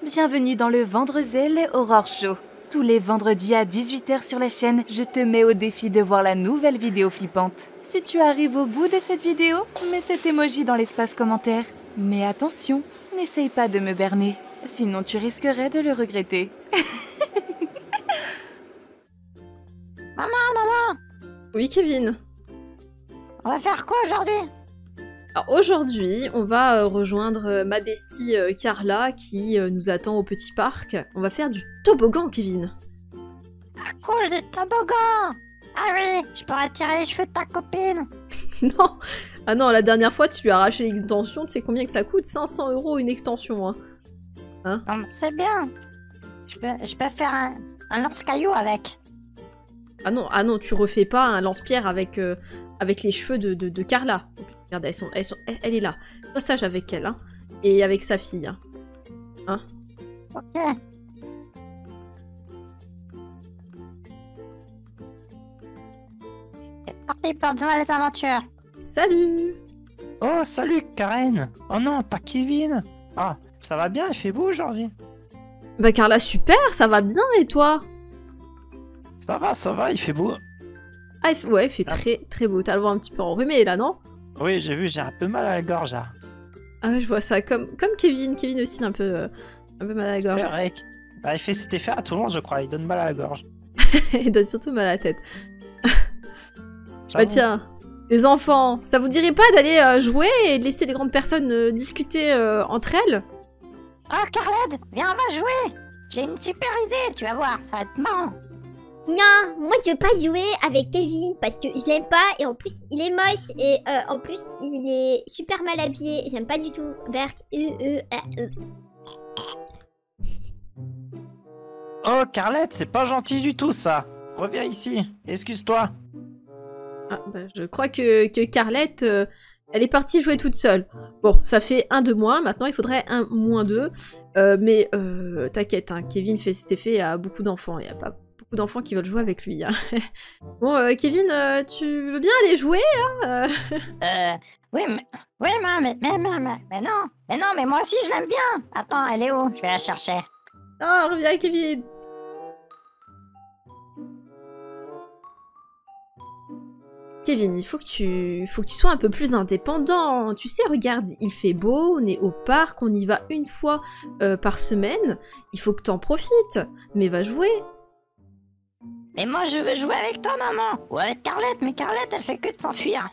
Bienvenue dans le Vendrezel Horror Show. Tous les vendredis à 18 h sur la chaîne, je te mets au défi de voir la nouvelle vidéo flippante. Si tu arrives au bout de cette vidéo, mets cet emoji dans l'espace commentaire. Mais attention, n'essaye pas de me berner, sinon tu risquerais de le regretter. Maman! Oui, Kevin. On va faire quoi aujourd'hui? Alors aujourd'hui, on va rejoindre ma bestie Carla qui nous attend au petit parc. On va faire du toboggan, Kevin. Ah cool, du toboggan! Ah oui, je pourrais tirer les cheveux de ta copine. Non. Ah non, la dernière fois, tu lui as arraché l'extension. Tu sais combien que ça coûte? 500 € une extension, hein. Non, c'est bien. Je peux faire un lance-caillou avec. Ah non, tu refais pas un lance-pierre avec les cheveux de Carla. Regarde, elle est là. Passage avec elle, hein. Et avec sa fille, hein. Ok. C'est parti pour de nouvelles aventures. Salut! Oh, salut Karen! Oh non, pas Kevin! Ah, ça va bien, il fait beau aujourd'hui. Bah Carla, super, ça va bien, et toi? Ça va, il fait beau. Ah, il fait très très beau. T'as le voix un petit peu enrhumé, là, non? Oui, j'ai vu, j'ai un peu mal à la gorge là. Ah ouais, je vois ça, comme Kevin. Kevin aussi, il a un peu mal à la gorge. C'est vrai il fait cet effet à tout le monde, je crois, il donne mal à la gorge. Il donne surtout mal à la tête. Bah J'avoue. tiens, les enfants, ça vous dirait pas d'aller jouer et de laisser les grandes personnes discuter entre elles? Ah Carlette, viens, on va jouer. J'ai une super idée, tu vas voir, ça va être marrant. Non, moi je veux pas jouer avec Kevin parce que je l'aime pas et en plus il est moche et en plus il est super mal habillé. J'aime pas du tout. Berk, Oh, Carlette, c'est pas gentil du tout ça. Reviens ici, excuse-toi. Ah, bah, je crois que Carlette, elle est partie jouer toute seule. Bon, ça fait un de moins, maintenant il faudrait un moins 2. Mais t'inquiète, hein, Kevin fait cet effet à beaucoup d'enfants. Il n'y a pas beaucoup d'enfants qui veulent jouer avec lui. Hein. Bon, Kevin, tu veux bien aller jouer, hein Oui, mais non, mais moi aussi je l'aime bien. Attends, elle est où? Je vais la chercher. Ah, reviens, Kevin. Kevin, il faut que tu sois un peu plus indépendant. Tu sais, regarde, il fait beau, on est au parc, on y va une fois par semaine. Il faut que t'en profites. Mais va jouer. Mais moi je veux jouer avec toi, maman. Ou avec Carlette, mais Carlette elle fait que de s'enfuir.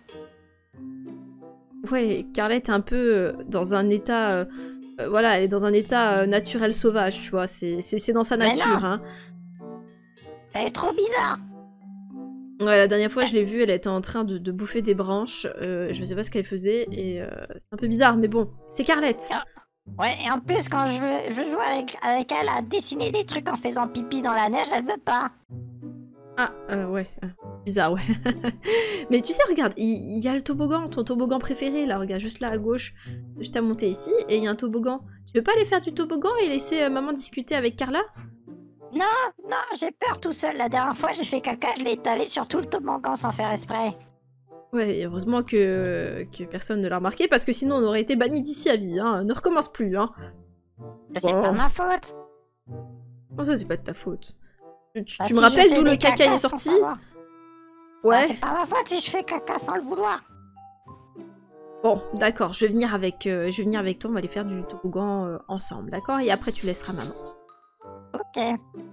Ouais, Carlette est un peu dans un état... voilà, elle est dans un état naturel sauvage, tu vois. C'est dans sa Mais nature, non. hein. Elle est trop bizarre. Ouais, la dernière fois, je l'ai vue, elle était en train de bouffer des branches. Je sais pas ce qu'elle faisait, et c'est un peu bizarre, mais bon, c'est Carlette. Ouais, et en plus quand je veux jouer avec elle à dessiner des trucs en faisant pipi dans la neige, elle veut pas. Ah, ouais. Bizarre, ouais. Mais tu sais, regarde, il y a le toboggan, ton toboggan préféré, là, regarde, juste là à gauche. Juste à monter ici, et il y a un toboggan. Tu veux pas aller faire du toboggan et laisser maman discuter avec Carla? Non, j'ai peur tout seul. La dernière fois j'ai fait caca, je l'ai étalé sur tout le toboggan sans faire exprès. Ouais, et heureusement que personne ne l'a remarqué, parce que sinon on aurait été bannis d'ici à vie, hein. Ne recommence plus, hein. C'est Bon. pas ma faute. Oh, ça, c'est pas de ta faute. Tu Bah, me si je rappelles fais d'où des le caca cacas est sans sorti? savoir. Ouais. Bah, c'est pas ma faute si je fais caca sans le vouloir. Bon, d'accord, je vais venir avec toi, on va aller faire du toboggan ensemble, d'accord? Et après tu laisseras maman. Ok.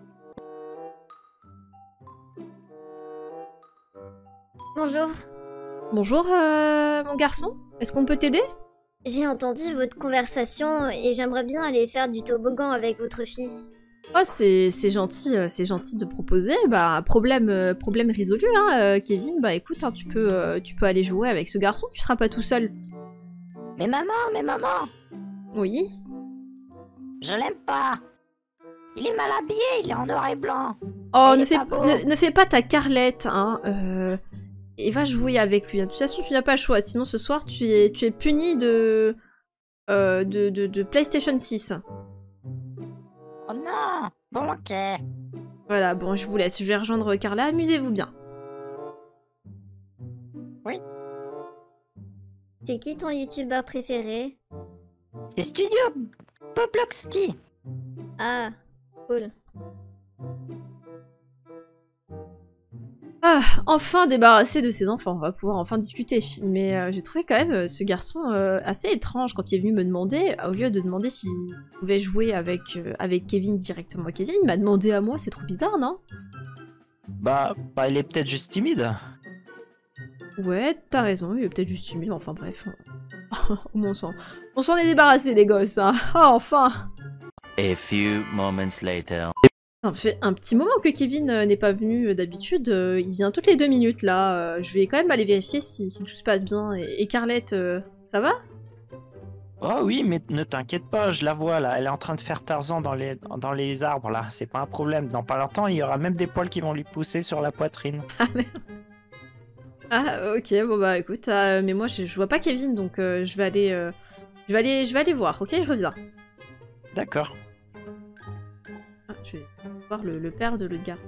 bonjour. Bonjour, mon garçon. Est-ce qu'on peut t'aider? J'ai entendu votre conversation et j'aimerais bien aller faire du toboggan avec votre fils. Oh, c'est gentil de proposer. Bah, problème résolu, hein, Kevin. Bah, écoute, hein, tu peux aller jouer avec ce garçon. Tu seras pas tout seul. Mais maman, Oui. je l'aime pas. Il est mal habillé, il est en noir et blanc. Oh, Il ne est fais, pas beau. ne fais pas ta Carlette, hein. Et va jouer avec lui. De toute façon, tu n'as pas le choix. Sinon, ce soir, tu es puni de PlayStation 6. Oh non. Bon, ok. Voilà, bon, je vous laisse. Je vais rejoindre Carla. Amusez-vous bien. C'est qui ton youtubeur préféré? C'est Studio Poploxty. Ah, cool. Ah, enfin débarrassé de ses enfants, on va pouvoir enfin discuter. Mais j'ai trouvé quand même ce garçon assez étrange quand il est venu me demander, au lieu de demander s'il pouvait jouer avec Kevin directement. Kevin, il m'a demandé à moi, c'est trop bizarre, non? Bah, il est peut-être juste timide. Ouais, t'as raison, il est peut-être juste timide, enfin bref. Au moins on s'en est débarrassé des gosses, hein. Ah, enfin. A few moments later. Ça fait un petit moment que Kevin n'est pas venu d'habitude, il vient toutes les 2 minutes là, je vais quand même aller vérifier si tout se passe bien. Et Carlette, ça va? Oh oui, mais ne t'inquiète pas, je la vois là. Elle est en train de faire Tarzan dans les arbres là. C'est pas un problème. Dans pas longtemps, il y aura même des poils qui vont lui pousser sur la poitrine. Ah merde. Ah ok, bon bah écoute, mais moi je vois pas Kevin donc je vais aller voir, ok, je reviens. D'accord. Ah, je vais voir le père de l'autre gars.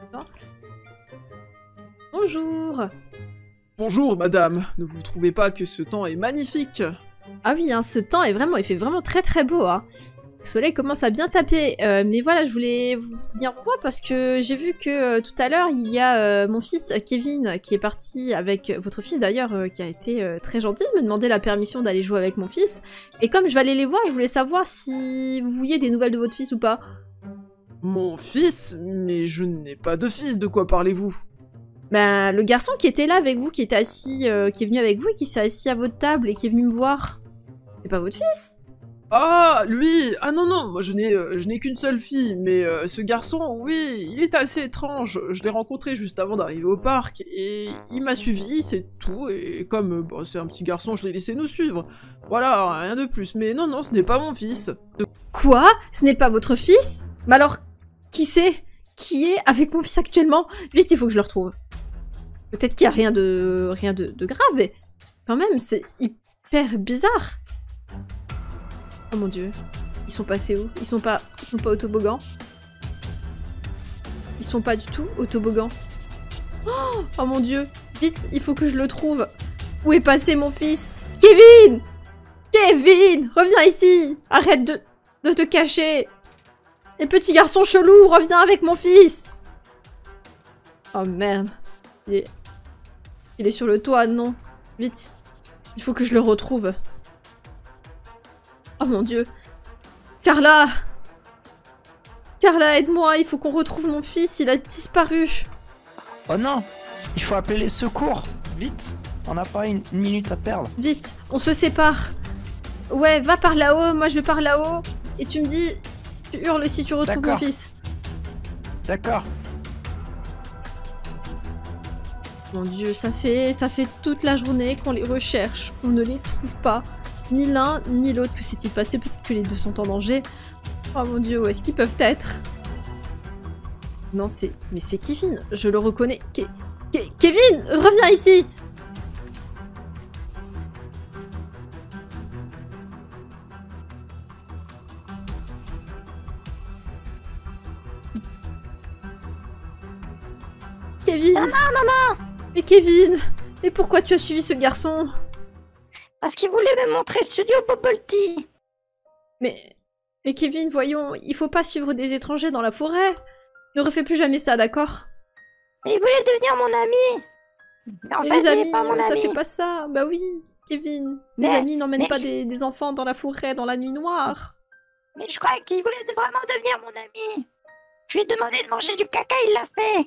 Bonjour. Bonjour madame, ne vous trouvez pas que ce temps est magnifique? Ah oui, hein, ce temps est vraiment, il fait vraiment très très beau, hein. Le soleil commence à bien taper, mais voilà, je voulais vous venir voir parce que j'ai vu que tout à l'heure, il y a mon fils Kevin qui est parti avec votre fils d'ailleurs, qui a été très gentil de me demander la permission d'aller jouer avec mon fils. Et comme je vais aller les voir, je voulais savoir si vous vouliez des nouvelles de votre fils ou pas. Mon fils? Mais je n'ai pas de fils, de quoi parlez-vous? Ben, le garçon qui était là avec vous, qui était assis, qui est venu avec vous et qui s'est assis à votre table et qui est venu me voir. C'est pas votre fils? Ah, lui! Ah non, non, moi je n'ai qu'une seule fille, mais ce garçon, oui, il est assez étrange. Je l'ai rencontré juste avant d'arriver au parc, et il m'a suivi, c'est tout, et comme bah, c'est un petit garçon, je l'ai laissé nous suivre. Voilà, rien de plus, mais non, non, ce n'est pas mon fils. Quoi? Ce n'est pas votre fils? Mais alors, qui c'est? Qui est avec mon fils actuellement? Vite, il faut que je le retrouve. Peut-être qu'il y a rien de grave, mais quand même, c'est hyper bizarre. Oh mon dieu. Ils sont passés où? Ils sont pas au toboggan? Ils sont pas du tout au toboggan. Oh mon dieu. Vite, il faut que je le trouve. Où est passé mon fils? Kevin! Kevin! Reviens ici! Arrête de te cacher! Les petits garçons chelous, reviens avec mon fils! Oh merde. Il est sur le toit, non. Vite. Il faut que je le retrouve. Oh mon dieu. Carla! Carla, aide-moi, il faut qu'on retrouve mon fils, il a disparu. Oh non! Il faut appeler les secours! Vite! On n'a pas une minute à perdre. Vite, on se sépare. Ouais, va par là-haut, moi je vais par là-haut. Et tu me dis, tu hurles si tu retrouves mon fils. D'accord. Mon dieu, ça fait toute la journée qu'on les recherche. On ne les trouve pas. Ni l'un, ni l'autre. Que s'est-il passé? Peut-être que les deux sont en danger. Oh mon dieu, où est-ce qu'ils peuvent être? Non, mais c'est Kevin. Je le reconnais. Kevin, reviens ici! Kevin! Maman! Mais Kevin! Mais pourquoi tu as suivi ce garçon? Parce qu'il voulait me montrer Studio Bubble Tea. Mais Kevin, voyons, il faut pas suivre des étrangers dans la forêt. Ne refais plus jamais ça, d'accord? Il voulait devenir mon ami. Mais en Mais fait, les il amis, est pas mon ça ami. fait pas ça. Bah oui, Kevin. Les Mais- amis n'emmènent mais pas je- des enfants dans la forêt, dans la nuit noire. Mais je croyais qu'il voulait vraiment devenir mon ami. Je lui ai demandé de manger du caca, il l'a fait.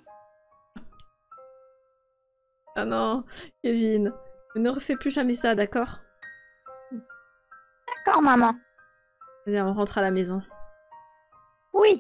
Ah non, Kevin. Ne refais plus jamais ça, d'accord? D'accord, maman. Viens, on rentre à la maison. Oui.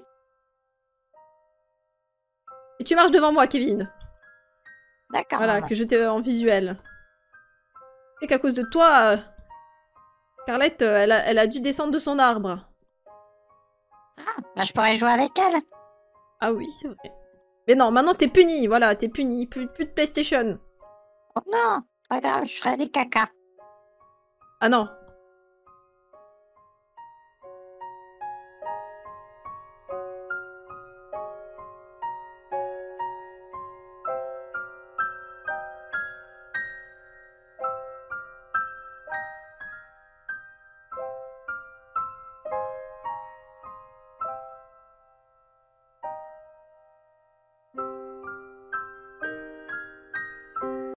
Et tu marches devant moi, Kevin. D'accord, Voilà, maman. que je t'ai en visuel. C'est qu'à cause de toi, Carlette, elle a dû descendre de son arbre. Bah, je pourrais jouer avec elle. Ah oui, c'est vrai. Mais non, maintenant t'es puni, voilà, t'es puni. Plus de PlayStation. Oh non, pas grave, je ferai des caca. Ah non,